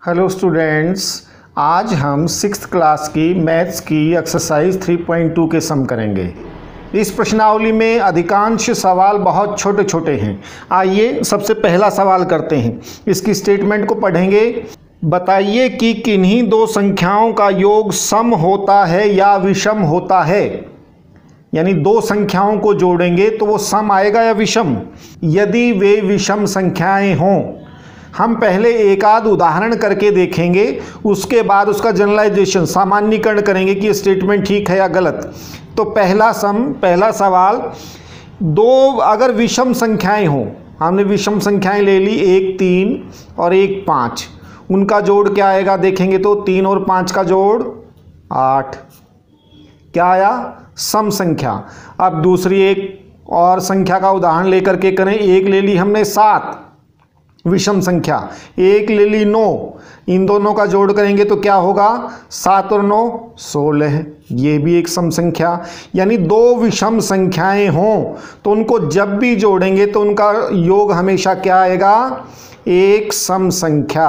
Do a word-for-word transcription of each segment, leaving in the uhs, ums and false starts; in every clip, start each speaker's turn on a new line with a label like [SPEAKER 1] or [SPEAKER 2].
[SPEAKER 1] Hello students, आज हम sixth class की मैथ्स की एक्सरसाइज थ्री पॉइंट टू के सम करेंगे। इस प्रश्नावली में अधिकांश सवाल बहुत छोटे छोटे हैं। आइए सबसे पहला सवाल करते हैं। इसकी स्टेटमेंट को पढ़ेंगे। बताइए कि किन्हीं दो संख्याओं का योग सम होता है या विषम होता है। यानी दो संख्याओं को जोड़ेंगे तो वो सम आएगा या विषम। यदि वे विषम संख्याएं हों, हम पहले एक आध उदाहरण करके देखेंगे, उसके बाद उसका जनरलाइजेशन सामान्यीकरण करेंगे कि ये स्टेटमेंट ठीक है या गलत। तो पहला सम पहला सवाल, दो अगर विषम संख्याएं हों, हमने विषम संख्याएं ले ली, एक तीन और एक पाँच, उनका जोड़ क्या आएगा देखेंगे तो तीन और पाँच का जोड़ आठ, क्या आया, सम संख्या। अब दूसरी एक और संख्या का उदाहरण लेकर के करें। एक ले ली हमने सात, विषम संख्या, एक ले ली नौ, इन दोनों का जोड़ करेंगे तो क्या होगा, सात और नौ सोलह, ये भी एक सम संख्या। यानी दो विषम संख्याएं हों तो उनको जब भी जोड़ेंगे तो उनका योग हमेशा क्या आएगा, एक सम संख्या।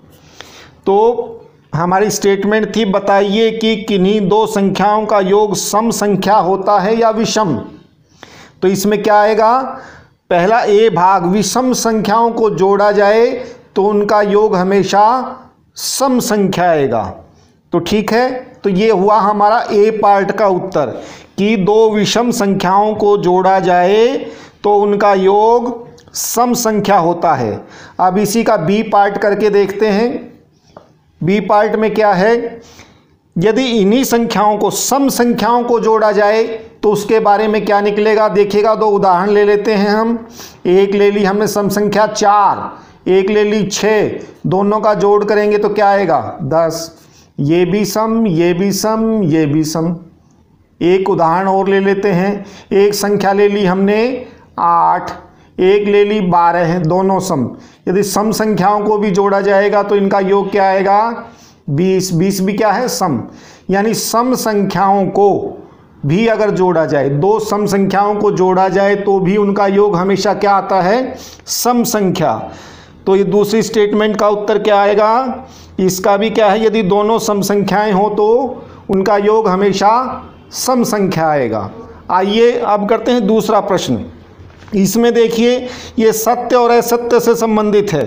[SPEAKER 1] तो हमारी स्टेटमेंट थी, बताइए कि किन्हीं दो संख्याओं का योग सम संख्या होता है या विषम। तो इसमें क्या आएगा, पहला ए भाग, विषम संख्याओं को जोड़ा जाए तो उनका योग हमेशा सम संख्या आएगा। तो ठीक है, तो ये हुआ हमारा ए पार्ट का उत्तर कि दो विषम संख्याओं को जोड़ा जाए तो उनका योग सम संख्या होता है। अब इसी का बी पार्ट करके देखते हैं। बी पार्ट में क्या है, यदि इन्हीं संख्याओं को सम संख्याओं को जोड़ा जाए तो उसके बारे में क्या निकलेगा देखिएगा। दो उदाहरण ले लेते हैं हम। एक ले ली हमने सम संख्या चार, एक ले ली छः, दोनों का जोड़ करेंगे तो क्या आएगा, दस। ये भी सम, ये भी सम, ये भी सम। एक उदाहरण और ले लेते हैं। एक संख्या ले ली हमने आठ, एक ले ली बारह, दोनों सम। यदि सम संख्याओं को भी जोड़ा जाएगा तो इनका योग क्या आएगा, बीस। बीस भी क्या है, सम। यानी सम संख्याओं को भी अगर जोड़ा जाए, दो सम संख्याओं को जोड़ा जाए तो भी उनका योग हमेशा क्या आता है, सम संख्या। तो ये दूसरी स्टेटमेंट का उत्तर क्या आएगा, इसका भी क्या है, यदि दोनों सम संख्याएं हो तो उनका योग हमेशा सम संख्या आएगा। आइए अब करते हैं दूसरा प्रश्न। इसमें देखिए ये सत्य और असत्य से संबंधित है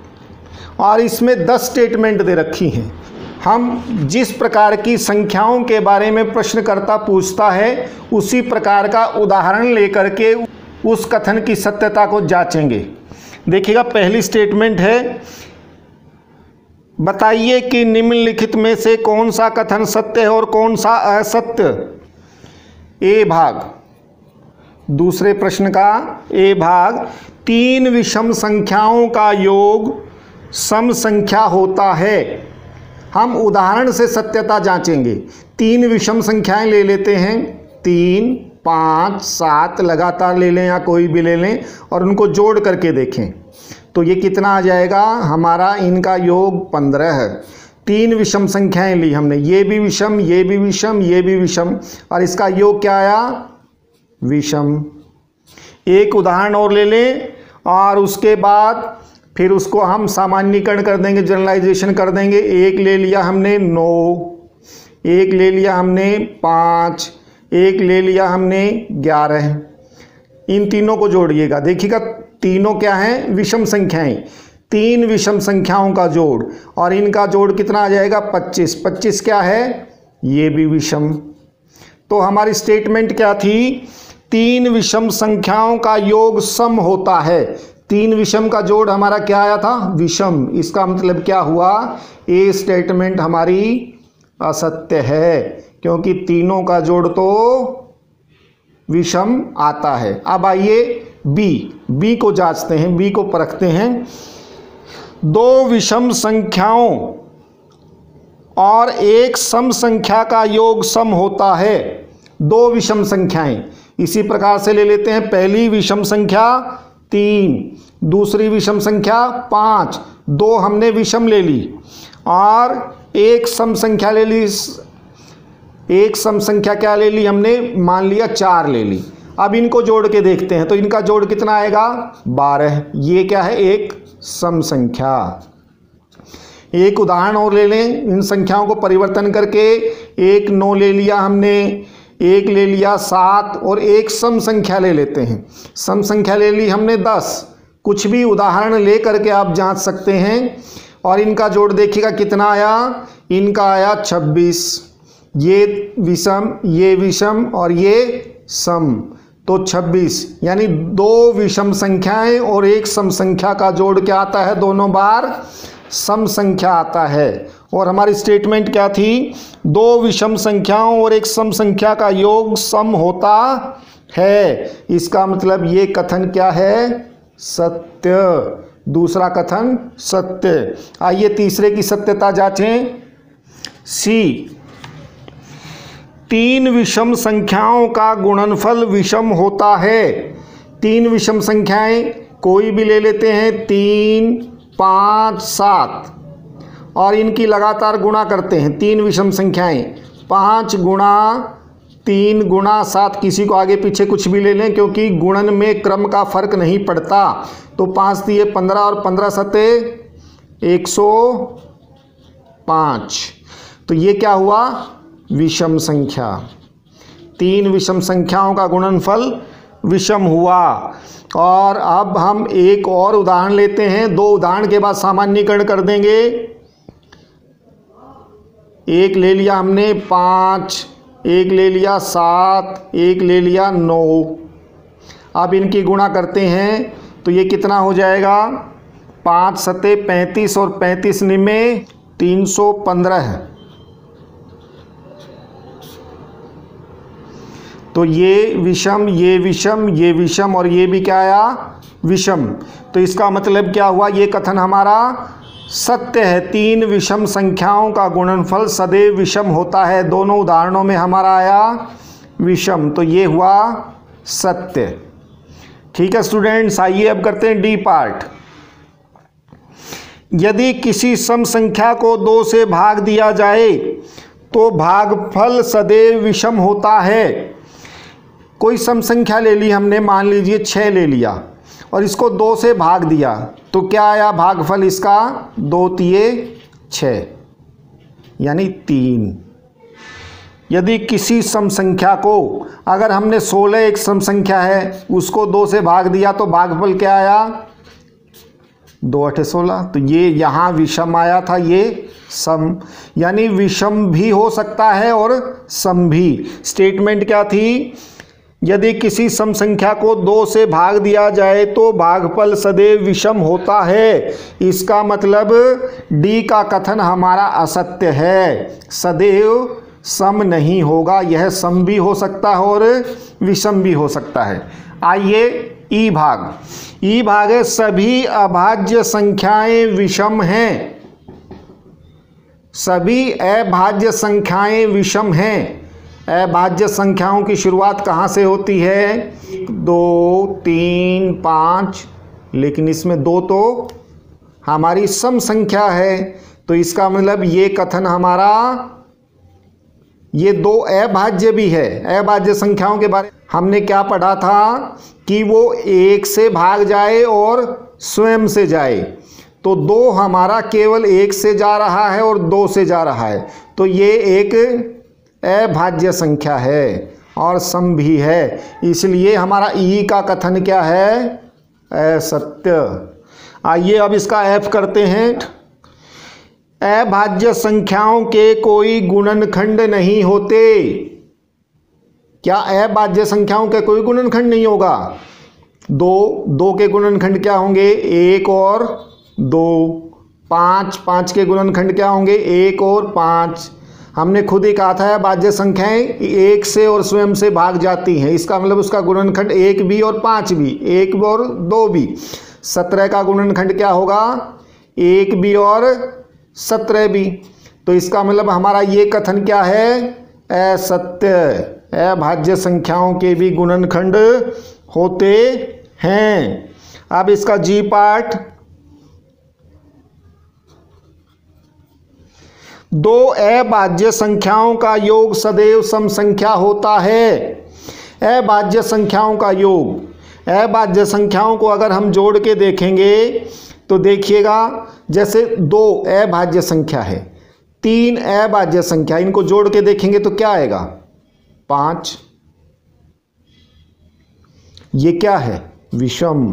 [SPEAKER 1] और इसमें दस स्टेटमेंट दे रखी हैं। हम जिस प्रकार की संख्याओं के बारे में प्रश्नकर्ता पूछता है उसी प्रकार का उदाहरण लेकर के उस कथन की सत्यता को जांचेंगे। देखिएगा पहली स्टेटमेंट है, बताइए कि निम्नलिखित में से कौन सा कथन सत्य है और कौन सा असत्य। ए भाग, दूसरे प्रश्न का ए भाग, तीन विषम संख्याओं का योग सम संख्या होता है। हम उदाहरण से सत्यता जांचेंगे। तीन विषम संख्याएं ले लेते हैं, तीन, पाँच, सात, लगातार ले लें या कोई भी ले लें और उनको जोड़ करके देखें तो ये कितना आ जाएगा, हमारा इनका योग पंद्रह है। तीन विषम संख्याएं ली हमने, ये भी विषम, ये भी विषम, ये भी विषम, और इसका योग क्या आया, विषम। एक उदाहरण और ले लें और उसके बाद फिर उसको हम सामान्यीकरण कर देंगे, जनरलाइजेशन कर देंगे। एक ले लिया हमने नौ, एक ले लिया हमने पाँच, एक ले लिया हमने ग्यारह। इन तीनों को जोड़िएगा, देखिएगा तीनों क्या हैं, विषम संख्याएं। तीन विषम संख्याओं का जोड़ और इनका जोड़ कितना आ जाएगा, पच्चीस। पच्चीस क्या है, ये भी विषम। तो हमारी स्टेटमेंट क्या थी, तीन विषम संख्याओं का योग सम होता है। तीन विषम का जोड़ हमारा क्या आया था, विषम। इसका मतलब क्या हुआ, ए स्टेटमेंट हमारी असत्य है क्योंकि तीनों का जोड़ तो विषम आता है। अब आइए बी, बी को जांचते हैं, बी को परखते हैं। दो विषम संख्याओं और एक सम संख्या का योग सम होता है। दो विषम संख्याएं, इसी प्रकार से ले लेते हैं। पहली विषम संख्या तीन, दूसरी विषम संख्या पाँच, दो हमने विषम ले ली और एक सम संख्या ले ली। एक सम संख्या क्या ले ली हमने, मान लिया चार ले ली। अब इनको जोड़ के देखते हैं तो इनका जोड़ कितना आएगा, बारह। ये क्या है, एक सम संख्या। एक उदाहरण और ले लें इन संख्याओं को परिवर्तन करके। एक नौ ले लिया हमने, एक ले लिया सात, और एक सम संख्या ले लेते हैं। सम संख्या ले ली हमने दस। कुछ भी उदाहरण ले करके आप जांच सकते हैं और इनका जोड़ देखिएगा कितना आया। इनका आया छब्बीस। ये विषम, ये विषम और ये सम, तो छब्बीस। यानी दो विषम संख्याएं और एक सम संख्या का जोड़ क्या आता है? दोनों बार सम संख्या आता है। और हमारी स्टेटमेंट क्या थी? दो विषम संख्याओं और एक सम संख्या का योग सम होता है। इसका मतलब ये कथन क्या है? सत्य। दूसरा कथन सत्य। आइए तीसरे की सत्यता जांचें। सी, तीन विषम संख्याओं का गुणनफल विषम होता है। तीन विषम संख्याएं कोई भी ले लेते हैं, तीन, पाँच, सात, और इनकी लगातार गुणा करते हैं। तीन विषम संख्याएं, पाँच गुणा तीन गुणा सात, किसी को आगे पीछे कुछ भी ले लें क्योंकि गुणन में क्रम का फर्क नहीं पड़ता। तो पाँच दिए पंद्रह और पंद्रह सते एक सौ पाँच। तो ये क्या हुआ? विषम संख्या। तीन विषम संख्याओं का गुणनफल विषम हुआ। और अब हम एक और उदाहरण लेते हैं। दो उदाहरण के बाद सामान्यीकरण कर देंगे। एक ले लिया हमने पाँच, एक ले लिया सात, एक ले लिया नौ। अब इनकी गुणा करते हैं तो ये कितना हो जाएगा? पाँच सते पैंतीस और पैंतीस निमे तीन सौ पंद्रह। तो ये विषम, ये विषम, ये विषम और ये भी क्या आया? विषम। तो इसका मतलब क्या हुआ? ये कथन हमारा सत्य है। तीन विषम संख्याओं का गुणनफल सदैव विषम होता है। दोनों उदाहरणों में हमारा आया विषम, तो ये हुआ सत्य। ठीक है स्टूडेंट्स, आइए अब करते हैं डी पार्ट। यदि किसी सम संख्या को दो से भाग दिया जाए तो भागफल सदैव विषम होता है। कोई सम संख्या ले ली हमने, मान लीजिए छः ले लिया और इसको दो से भाग दिया तो क्या आया भागफल इसका? दो तिये छः, यानी तीन। यदि किसी सम संख्या को, अगर हमने सोलह एक सम संख्या है उसको दो से भाग दिया तो भागफल क्या आया? दो अठे सोलह। तो ये यहाँ विषम आया था, ये सम, यानी विषम भी हो सकता है और सम भी। स्टेटमेंट क्या थी? यदि किसी सम संख्या को दो से भाग दिया जाए तो भागफल सदैव विषम होता है। इसका मतलब डी का कथन हमारा असत्य है। सदैव सम नहीं होगा, यह सम भी हो सकता है और विषम भी हो सकता है। आइए ई भाग। ई भाग है सभी अभाज्य संख्याएं विषम हैं। सभी अभाज्य संख्याएं विषम हैं। अभाज्य संख्याओं की शुरुआत कहाँ से होती है? दो, तीन, पाँच, लेकिन इसमें दो तो हमारी सम संख्या है। तो इसका मतलब ये कथन हमारा, ये दो अभाज्य भी है। अभाज्य संख्याओं के बारे में हमने क्या पढ़ा था कि वो एक से भाग जाए और स्वयं से जाए। तो दो हमारा केवल एक से जा रहा है और दो से जा रहा है, तो ये एक अभाज्य संख्या है और सम भी है। इसलिए हमारा ई का कथन क्या है? असत्य। आइए अब इसका एफ करते हैं। अभाज्य संख्याओं के कोई गुणनखंड नहीं होते। क्या अभाज्य संख्याओं के कोई गुणनखंड नहीं होगा? दो, दो के गुणनखंड क्या होंगे? एक और दो। पाँच, पाँच के गुणनखंड क्या होंगे? एक और पाँच। हमने खुद ही कहा था अभाज्य संख्याएं एक से और स्वयं से भाग जाती हैं। इसका मतलब उसका गुणनखंड एक भी और पाँच भी, एक भी और दो भी। सत्रह का गुणनखंड क्या होगा? एक भी और सत्रह भी। तो इसका मतलब हमारा ये कथन क्या है? असत्य। अभाज्य संख्याओं के भी गुणनखंड होते हैं। अब इसका जी पार्ट। दो अभाज्य संख्याओं का योग सदैव सम संख्या होता है। अभाज्य संख्याओं का योग, अभाज्य संख्याओं को अगर हम जोड़ के देखेंगे तो देखिएगा जैसे दो अभाज्य संख्या है, तीन अभाज्य संख्या, इनको जोड़ के देखेंगे तो क्या आएगा? पाँच। ये क्या है? विषम।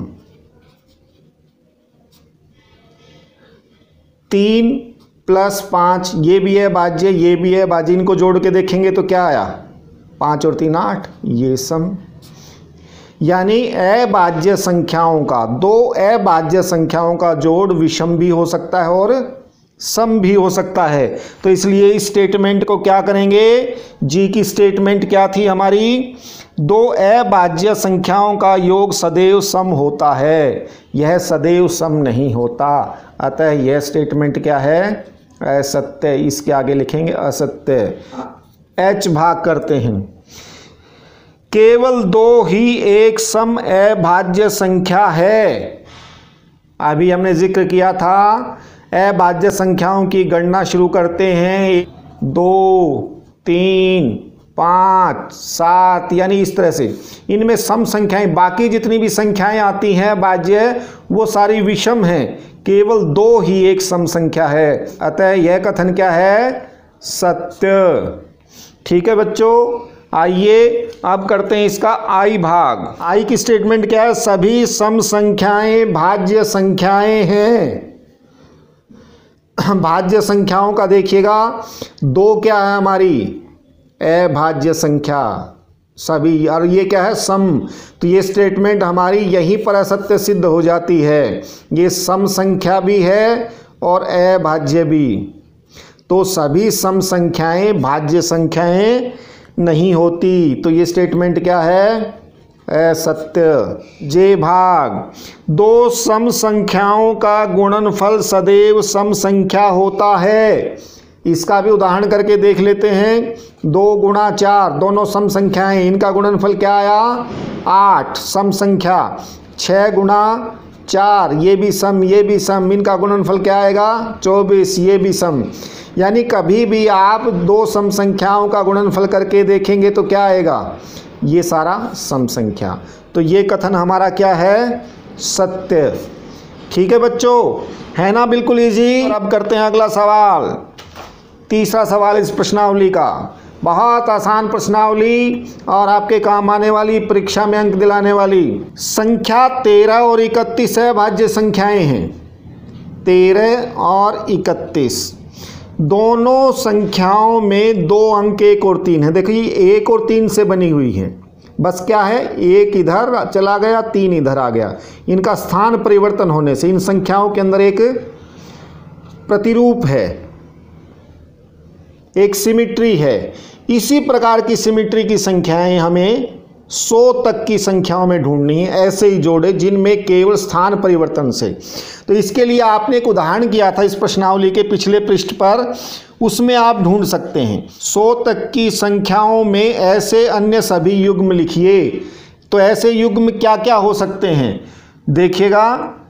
[SPEAKER 1] तीन प्लस पाँच, ये भी है भाज्य, ये भी है भाज्य, इनको जोड़ के देखेंगे तो क्या आया? पाँच और तीन आठ, ये सम। यानी अभाज्य संख्याओं का, दो अभाज्य संख्याओं का जोड़ विषम भी हो सकता है और सम भी हो सकता है। तो इसलिए इस स्टेटमेंट को क्या करेंगे? जी की स्टेटमेंट क्या थी हमारी? दो अभाज्य संख्याओं का योग सदैव सम होता है, यह सदैव सम नहीं होता। अतः यह स्टेटमेंट क्या है? असत्य। इसके आगे लिखेंगे असत्य। एच भाग करते हैं। केवल दो ही एक सम अभाज्य संख्या है। अभी हमने जिक्र किया था अभाज्य संख्याओं की गणना शुरू करते हैं, दो, तीन, पाँच, सात, यानी इस तरह से। इनमें सम संख्याएं, बाकी जितनी भी संख्याएं आती हैं भाज्य, वो सारी विषम हैं, केवल दो ही एक सम संख्या है। अतः यह कथन क्या है? सत्य। ठीक है बच्चों, आइए अब करते हैं इसका आई भाग। आई की स्टेटमेंट क्या है? सभी सम संख्याएं भाज्य संख्याएं हैं। भाज्य संख्याओं का देखिएगा, दो क्या है हमारी? अभाज्य संख्या सभी, और ये क्या है? सम। तो ये स्टेटमेंट हमारी यहीं पर असत्य सिद्ध हो जाती है। ये सम संख्या भी है और अभाज्य भी। तो सभी सम संख्याएं भाज्य संख्याएं नहीं होती। तो ये स्टेटमेंट क्या है? असत्य। जे भाग, दो सम संख्याओं का गुणनफल सदैव सम संख्या होता है। इसका भी उदाहरण करके देख लेते हैं। दो गुणा चार, दोनों सम संख्याएं, इनका गुणनफल क्या आया? आठ, सम संख्या। छः गुणा चार, ये भी सम, ये भी सम, इनका गुणनफल क्या आएगा? चौबीस, ये भी सम। यानी कभी भी आप दो सम संख्याओं का गुणनफल करके देखेंगे तो क्या आएगा? ये सारा सम संख्या। तो ये कथन हमारा क्या है? सत्य। ठीक है बच्चों, है ना बिल्कुल इजी। और अब करते हैं अगला सवाल, तीसरा सवाल इस प्रश्नावली का। बहुत आसान प्रश्नावली और आपके काम आने वाली, परीक्षा में अंक दिलाने वाली। संख्या तेरह और इकतीस अभाज्य संख्याएं हैं। तेरह और इकतीस दोनों संख्याओं में दो अंक एक और तीन है। देखिए एक और तीन से बनी हुई है, बस क्या है? एक इधर चला गया, तीन इधर आ गया। इनका स्थान परिवर्तन होने से इन संख्याओं के अंदर एक प्रतिरूप है, एक सिमिट्री है। इसी प्रकार की सिमिट्री की संख्याएं हमें सौ तक की संख्याओं में ढूंढनी है, ऐसे ही जोड़े जिनमें केवल स्थान परिवर्तन से। तो इसके लिए आपने एक उदाहरण किया था इस प्रश्नावली के पिछले पृष्ठ पर, उसमें आप ढूंढ सकते हैं। सौ तक की संख्याओं में ऐसे अन्य सभी युग्म लिखिए। तो ऐसे युग्म क्या क्या हो सकते हैं? देखिएगा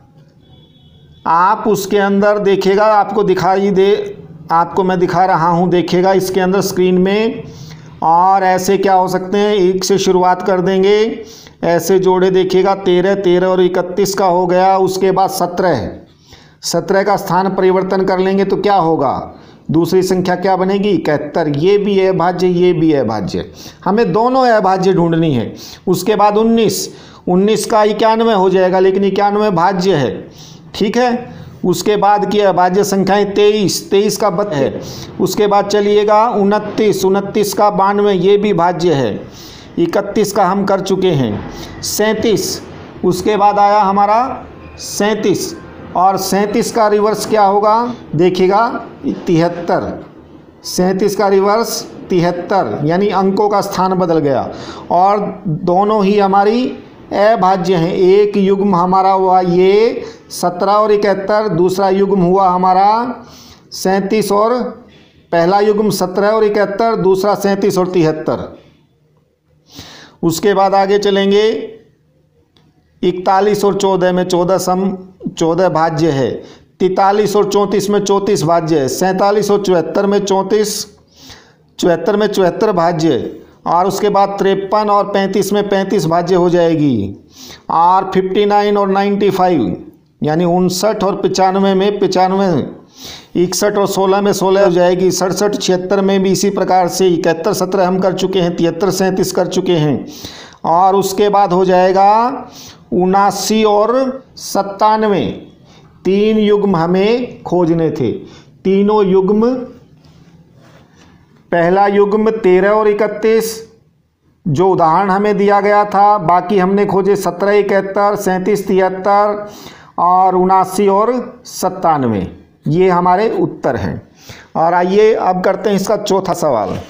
[SPEAKER 1] आप, उसके अंदर देखिएगा, आपको दिखाई दे, आपको मैं दिखा रहा हूं, देखिएगा इसके अंदर स्क्रीन में। और ऐसे क्या हो सकते हैं? एक से शुरुआत कर देंगे, ऐसे जोड़े देखिएगा, तेरह, तेरह और इकतीस का हो गया। उसके बाद सत्रह, सत्रह का स्थान परिवर्तन कर लेंगे तो क्या होगा? दूसरी संख्या क्या बनेगी? इकहत्तर। ये भी अभाज्य, ये भी अभाज्य। हमें दोनों अभाज्य ढूंढनी है। उसके बाद उन्नीस, उन्नीस का इक्यानवे हो जाएगा, लेकिन इक्यानवे भाज्य है। ठीक है। उसके बाद की अभाज्य संख्याएं तेईस, तेईस का बत है। उसके बाद चलिएगा उनतीस, उनतीस का बानवे, ये भी भाज्य है। इकतीस का हम कर चुके हैं। सैंतीस, उसके बाद आया हमारा सैंतीस, और सैंतीस का रिवर्स क्या होगा? देखिएगा तिहत्तर। सैंतीस का रिवर्स तिहत्तर, यानी अंकों का स्थान बदल गया। और दोनों ही हमारी अभाज्य हैं। एक युग्म हमारा हुआ ये सत्रह और इकहत्तर, दूसरा युग्म हुआ हमारा सैंतीस, और पहला युग्म सत्रह और इकहत्तर, दूसरा सैंतीस और तिहत्तर। उसके बाद आगे चलेंगे, इकतालीस और चौदह में चौदह सम, चौदह भाज्य है। तैंतालीस और चौंतीस में चौंतीस भाज्य है। सैंतालीस और चौहत्तर में चौंतीस, चौहत्तर में चौहत्तर भाज्य। और उसके बाद तिरपन और पैंतीस में पैंतीस भाज्य हो जाएगी। और उनसठ और पचानवे, यानी उनसठ और पचानवे में पचानवे, इकसठ और सोलह में सोलह हो जाएगी, सड़सठ छिहत्तर में भी इसी प्रकार से, इकहत्तर सत्रह हम कर चुके हैं, तिहत्तर सैंतीस कर चुके हैं, और उसके बाद हो जाएगा उनासी और सत्तानवे। तीन युग्म हमें खोजने थे, तीनों युग्म, पहला युग्म तेरह और इकतीस जो उदाहरण हमें दिया गया था, बाकी हमने खोजे सत्रह इकहत्तर सैंतीस तिहत्तर और उनासी और सत्तानवे, ये हमारे उत्तर हैं। और आइए अब करते हैं इसका चौथा सवाल।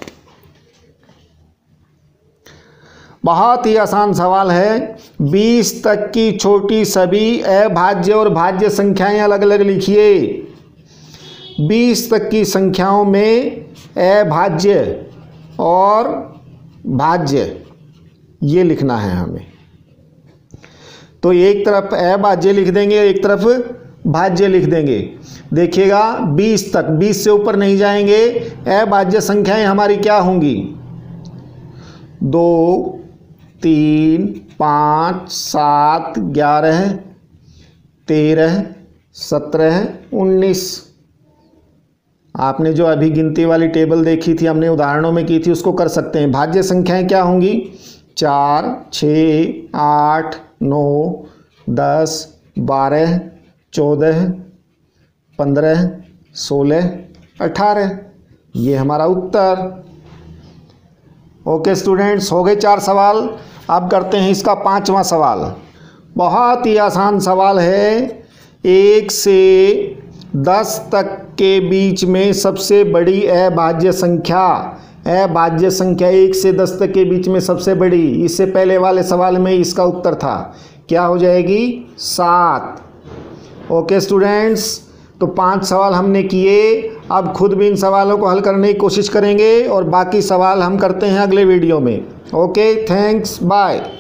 [SPEAKER 1] बहुत ही आसान सवाल है। बीस तक की छोटी सभी अभाज्य और भाज्य संख्याएं अलग अलग लिखिए। बीस तक की संख्याओं में अभाज्य और भाज्य ये लिखना है हमें। तो एक तरफ अभाज्य लिख देंगे, एक तरफ भाज्य लिख देंगे। देखिएगा बीस तक, बीस से ऊपर नहीं जाएंगे। अभाज्य संख्याएं हमारी क्या होंगी? दो, तीन, पाँच, सात, ग्यारह, तेरह, सत्रह, उन्नीस। आपने जो अभी गिनती वाली टेबल देखी थी, हमने उदाहरणों में की थी, उसको कर सकते हैं। भाज्य संख्याएं क्या होंगी? चार, छः, आठ, नौ, दस, बारह, चौदह, पंद्रह, सोलह, अठारह। ये हमारा उत्तर। ओके स्टूडेंट्स, हो गए चार सवाल। अब करते हैं इसका पांचवा सवाल। बहुत ही आसान सवाल है। एक से दस तक के बीच में सबसे बड़ी अभाज्य संख्या, अभाज्य संख्या एक से दस तक के बीच में सबसे बड़ी, इससे पहले वाले सवाल में इसका उत्तर था, क्या हो जाएगी? सात। ओके स्टूडेंट्स, तो पांच सवाल हमने किए। अब खुद भी इन सवालों को हल करने की कोशिश करेंगे और बाकी सवाल हम करते हैं अगले वीडियो में। Okay, thanks, bye.